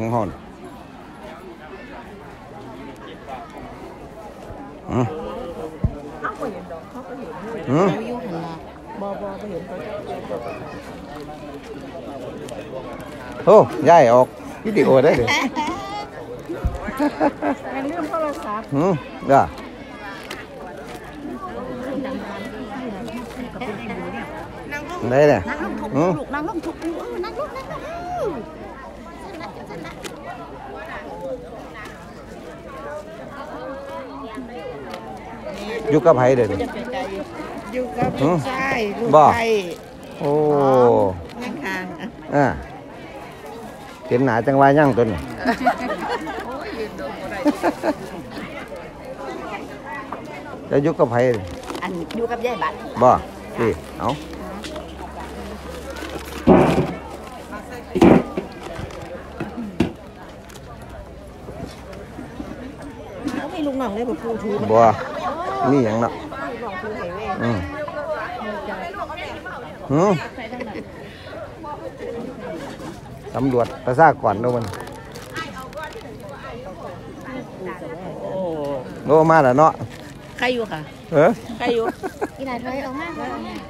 ห้องห้องโอ้ย้ายออกวิดีโอได้เลยเรื่องโทรศัพท์ได้ได้เลยนั่งลงถูกนั่งลงอยู่กับไผเด้ออยู่กับลูกชายลูกไผ่โอ้นั่งทางเห็นหนาจังว่ายั่งตัวนี้จะอยู่กับไผอันอยู่กับยายบัตรบ่สิเอาไม่ลุงหน่องเลยแบบปูถือบ่นี่อย่างน่ะตำรวจประชากรด้วยมันโง่มาแล้วเนาะใครอยู่ค่ะใครอยู่อีไหนเธอเอามาก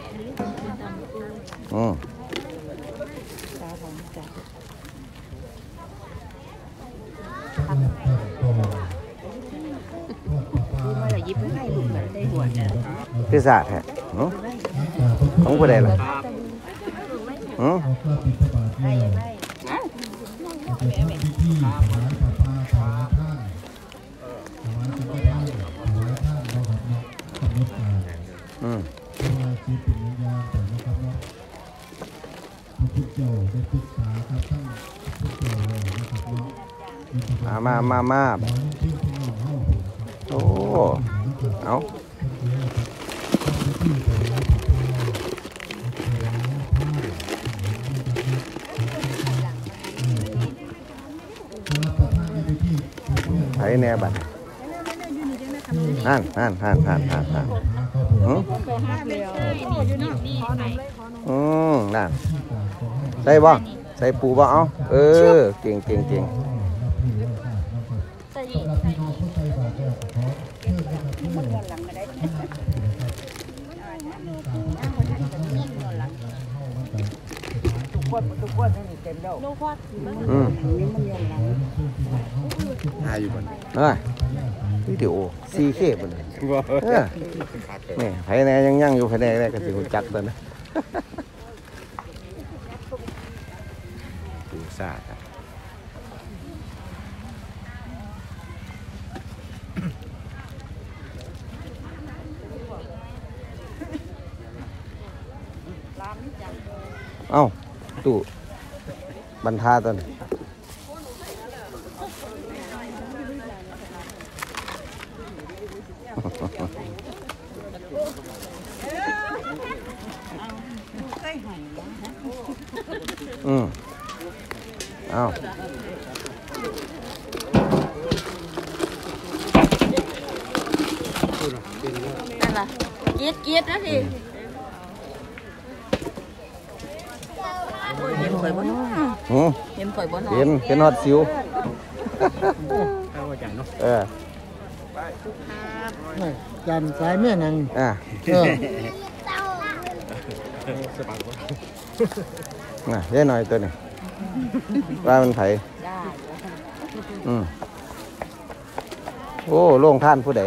ยิบให้ลุงแบบได้หัวเนี่ยพิซซ่าแท้ของผู้ใดล่ะมาโอ้เอาไถแน่บัดนั่นนั่นใส่บ่ใส่ปูบ่เอาเก่งทุกคนนี่เต็มแล้วอยู่บนวิดีโอ 4K บนนี่ไผแน่ยังอยู่ไผแน่ก็สิรู้จักตัวนะดูซ่าครับเอ้าตู้บรรทาตัวนี้เอ้านั่นล่ะเกียดนะสิเห็นข่อยบ่เนาะเห็นข่อยบ่เนาะเห็นฮอดสิวจันสายแม่นังเยอะหน่อยตัวนี้ว่ามันไผโอ้โล่งท่านผู้ใด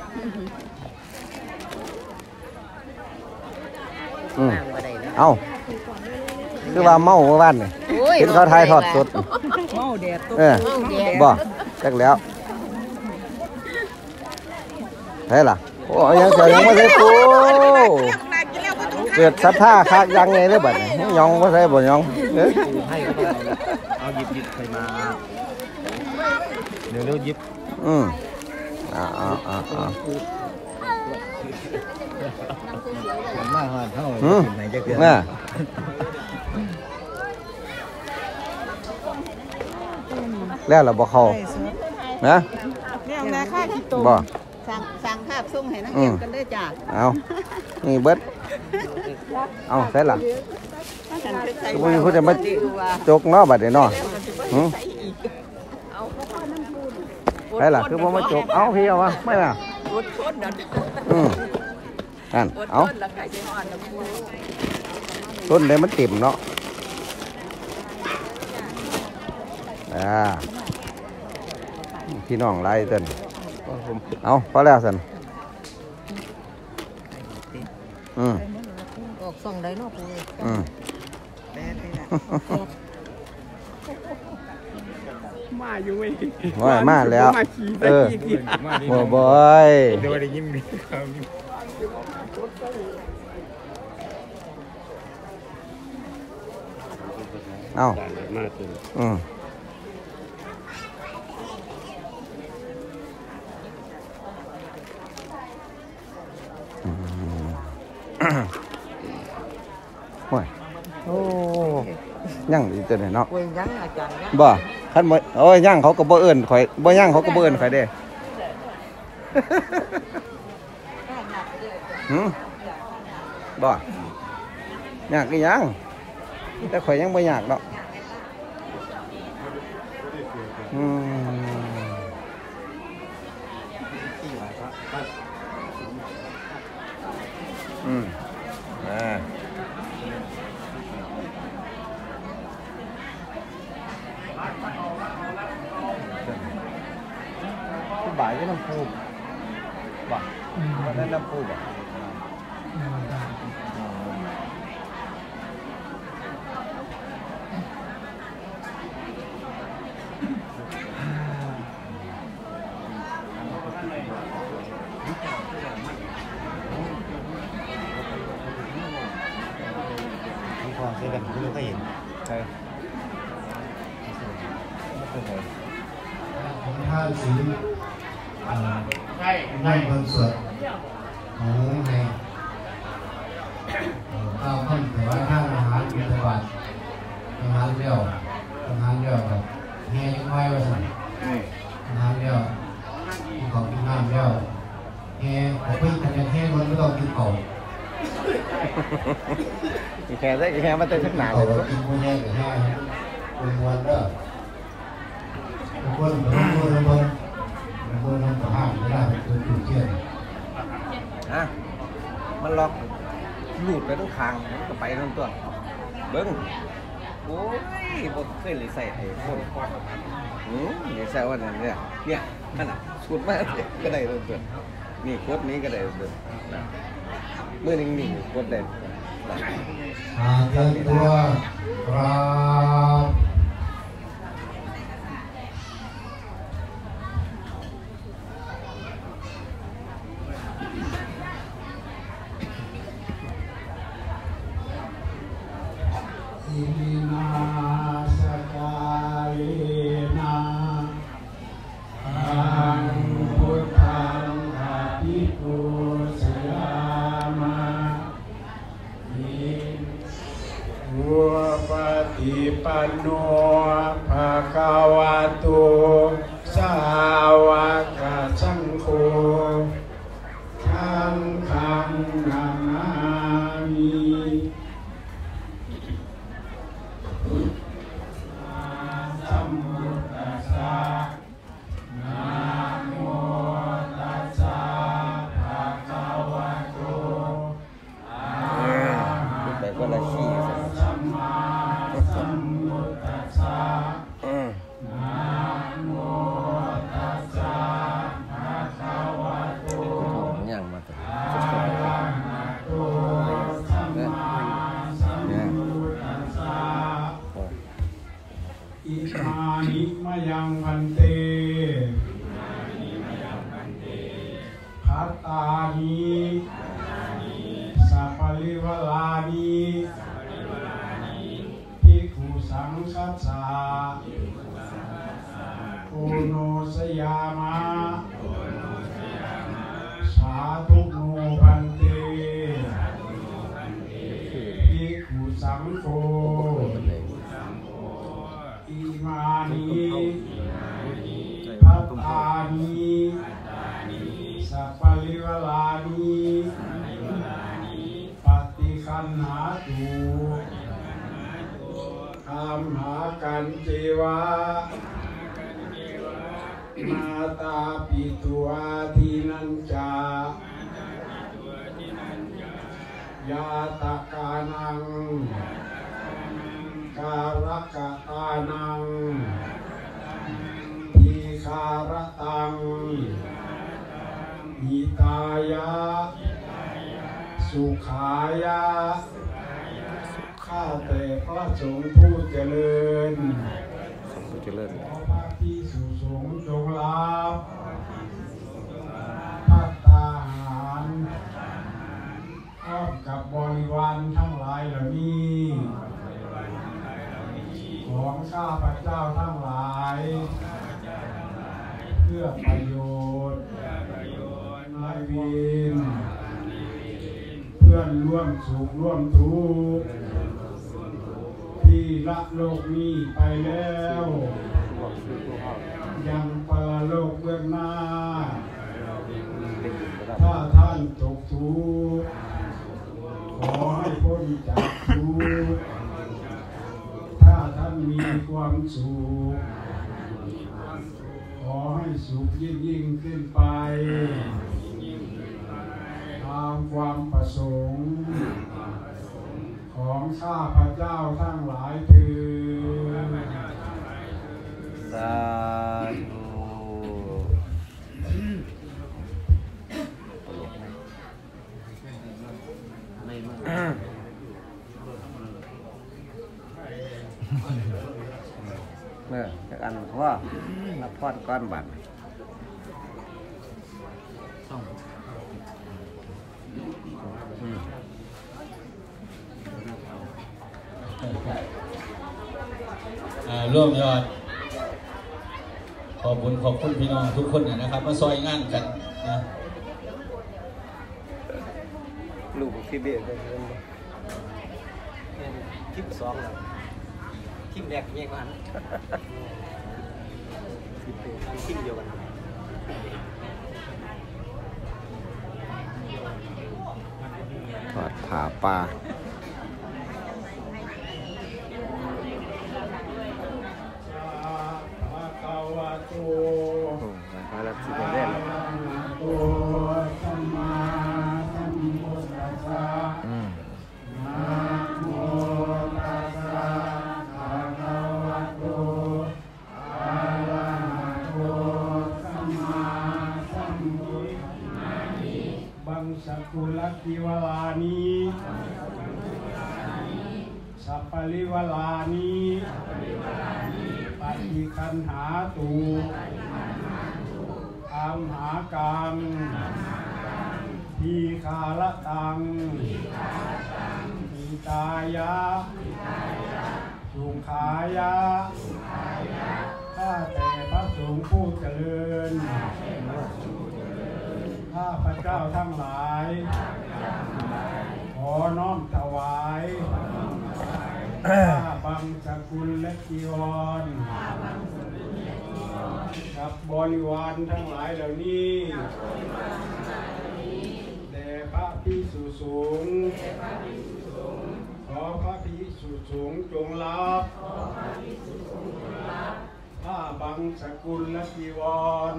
เอ้าคือว่าเมาเมื่อวานนี่เห็นเขาทายทอดสดเมาแดดบ่จักแล้วใช่ล่ะโอ้ยังเจอยังไม่ใช่ปูเกิดศรัทธาคักยังไงเลยบัดนี้ยองไม่ใช่บ่ยองให้เอาหยิบไปมาเร็วหยิบมาหอดเท่าไหนจะเกิดแล้วเราบอกเขานะแม่ค่าที่ตุ่มบ่สั่งภาพส่งให้นักเรียนกันด้วยจ้าเอานี่เบิดเอาใส่หลังคุณจะมาจกเนาะบัดนี้เนาะใครล่ะคือบ่มาจกเอาพี่เอาวะไม่ล่ะอดทนนะนั่นอดเอาทนแล้วใครจะอ่อนนะครูต้นเลยมันเต็มเนาะพี่น้องไล่เต้นเอาพอแล้วสันออกส่งได้เนาะครูมาอยู่เว้ยมาแล้วบ่ยเดี๋ยวได้ยิ้มดีครับเอาโอ้ยั่งอีกตัวไหนเนาะบ่ขั้นบ่โอ้ยยั่งเขาก็บ่เอิ้นข่อยบ่ยั่งเขาก็บ่เอิ้นข่อยเด้บ่ยากอีหยังแต่ข่อยยังบ่ยากเนาะบ่ายก็น้ำปูบ่นั่นน้ำปูบ่พอใช่แบบคุณก็เห็นใช่ผมท่าสีได้คอนเสิร์ตของในข้าวข้นแต่ว่าท่านอาหารเป็นจังหวัดอาหารเดียวแบบแง่ยังไงวะสั่งอาหารเดียวของกินน้ำเดียวแง่ผมเพิ่งทำแค่คนไม่ต้องกินเก่าแค่ได้แค่มาเต้นสักหนาเลยกินคนแง่กับแง่คนวันเด้อคนทำกับห้ามไม่ได้เป็นตัวเชี่ยมันล็อกหลุดไปทั้งคางมันก็ไปทั้งตัวเบิ้งโอ้ยบ่เคยเลยใส่ไอ้คนนี่ใส่ว่าเนี่ยนั่นน่ะสุดมากก็ได้ทั้งตัวนี่กดนี้ก็ได้ทั้งตัวเมื่อนิ่งๆกดได้เตรียมตัวครับอินาสกาเลนะอังพุทธังอภิปูชยามะอิวัวปฏิปันโนภะคะวะโตสาวกสังโฆสังฆังนามามิสัมพุทธัสสะนะโมตัสสะภะคะวะโตอะระหะโตสัมมาสัมพุทธัสสะนะโมตัสสะภะคะวะโตย่างมาตัวอะระหะโตสัมมาสัมพุทธัสสะอิมานิมะยังพันเตภัตตานิสัพพะริวลานิภิกขุสังฆัสสะโอโนสยามะสาธุโนพันเตภิกขุสังโฆอิมานิภัตตานิสัพพะริวลานิปฏิคันหาตุธัมหากันเจวะมาตาปิตัวทินันจา ยาตกานังการกตานังทีคารตังหิตายะสุขายะข้าแต่พระสงฆ์ผู้เจริญขอพระภิกษุสงฆ์จงรับภัตตาหารพร้อมกับบริวารทั้งหลายเหล่านี้ของข้าพเจ้าทั้งหลายเพื่อประโยชน์นายเวรเพื่อนร่วมสุขร่วมทุกข์ที่ละโลกนี้ไปแล้วยังปรโลกเบื้องหน้าถ้าท่านตกทุกข์ขอให้พ้นจากทุกข์ถ้าท่านมีความสุขขอให้สุขยิ่งขึ้นไปตามความประสงค์ของข้าพเจ้าทั้งหลายเถิดสาธุจากอันพ่อรับพอดก้อนบัตรร่วมยอดขอบคุณพี่น้องทุกคนนะครับมาซอยงานกันนะลูกที่เบียดเลยทิป2แล้วทิปแรกแยกกันทิปเดียวกันทอดผ่าปลามาแล้วที่เล่นบังสกุลติวลานีสัพพลิวลานีปฏิคันหาตูอัมหากังทีคาลตังหิตายะสุขายะข้าแต่พระสงฆ์ผู้เจริญข้าพระเจ้าทั้งหลายขอน้อมถวายข้าบังสกุลและจีวรกับบริวารทั้งหลายเหล่านี้แด่พระภิกษุสงฆ์ขอพระภิกษุสงฆ์จงรับผ้าบังสกุลและจีวร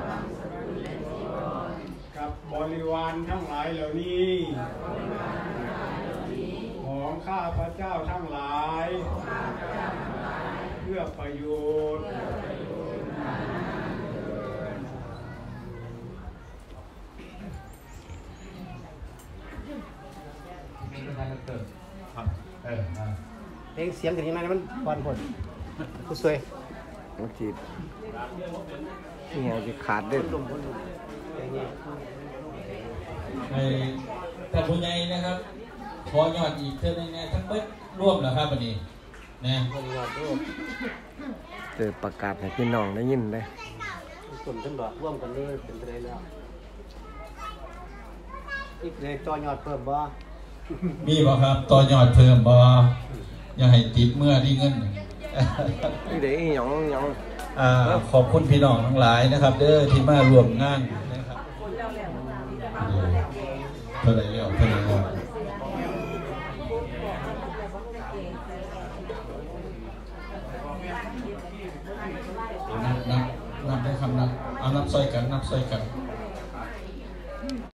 กับบริวารทั้งหลายเหล่านี้ของข้าพระเจ้าทั้งหลายเพื่อประโยชน์เพลงเสียงกันยังไงมันบอลผลผู้สวยมันจีบนี่ยังจะขาดเด้อแต่ผู้ใหญ่นะครับขอยอดอีกเท่านั้นนะทั้งเบิดร่วมแล้วครับวันนี้นะเจอประกาศให้พี่น้องได้ยินเลยส่วนทั้งดอกร่วมกันเลยเป็นไปได้แล้วอีกเลยจอยอดเพิ่มบ่มีบ่ครับต่อยอดเพิ่มบ่อย่าให้ติดเมื่อที่เงินนี่เดี๋ยวหยองขอบคุณพี่น้องทั้งหลายนะครับเด้อที่มาร่วมงานนะครับเท่าไหร่แล้วนับนับได้คำนับเอานับซอยกันนับซอยกัน